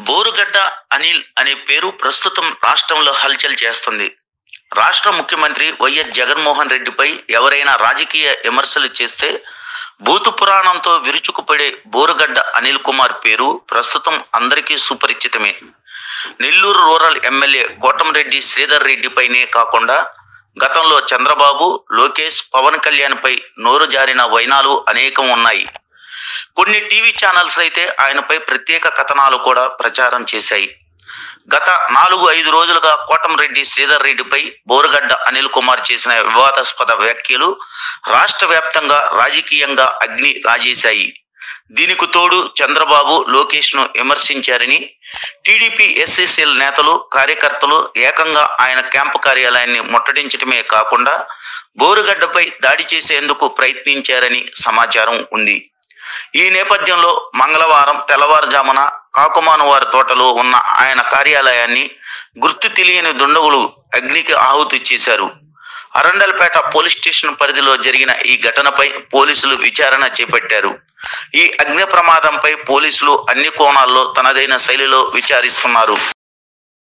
బోరుగడ్డ అనిల్ అనే పేరు ప్రస్తుతం రాష్ట్రంలో హల్చల్ చేస్తుంది. రాష్ట్ర ముఖ్యమంత్రి వైఎస్ జగన్మోహన్ రెడ్డిపై ఎవరైనా రాజకీయ విమర్శలు చేస్తే భూత పురాణంతో విరుచుకుపడే బోరుగడ్డ అనిల్ కుమార్ పేరు ప్రస్తుతం అందరికీ సుపరిచితమే. నెల్లూరు రూరల్ ఎమ్మెల్యే కోటంరెడ్డి శ్రీధర్ రెడ్డిపైనే కాకుండా గతంలో చంద్రబాబు, లోకేష్, పవన్ కళ్యాణ్ పై నోరు జారిన వైనాలు అనేకం ఉన్నాయి. కొన్ని టీవీ ఛానల్స్ అయితే ఆయనపై ప్రత్యేక కథనాలు కూడా ప్రచారం చేశాయి. గత 4-5 రోజులుగా కోటంరెడ్డి శ్రీధర్ రెడ్డిపై బోరుగడ్డ అనిల్ కుమార్ చేసిన వివాదాస్పద వ్యాఖ్యలు రాష్ట్ర వ్యాప్తంగా రాజకీయంగా అగ్ని రాజేశాయి. దీనికి తోడు చంద్రబాబు, లోకేష్ ను విమర్శించారని టీడీపీ ఎస్సీసీఎల్ నేతలు, కార్యకర్తలు ఏకంగా ఆయన క్యాంపు కార్యాలయాన్ని ముట్టడించడమే కాకుండా బోరుగడ్డపై దాడి చేసేందుకు ప్రయత్నించారని సమాచారం ఉంది. ఈ నేపథ్యంలో మంగళవారం తెల్లవారుజామున కాకుమానువారి తోటలో ఉన్న ఆయన కార్యాలయాన్ని గుర్తు తెలియని దుండగులు అగ్నికి ఆహుతి చేశారు. అరండల్పేట పోలీస్ స్టేషన్ పరిధిలో జరిగిన ఈ ఘటనపై పోలీసులు విచారణ చేపట్టారు. ఈ అగ్ని ప్రమాదంపై పోలీసులు అన్ని కోణాల్లో తనదైన శైలిలో విచారిస్తున్నారు.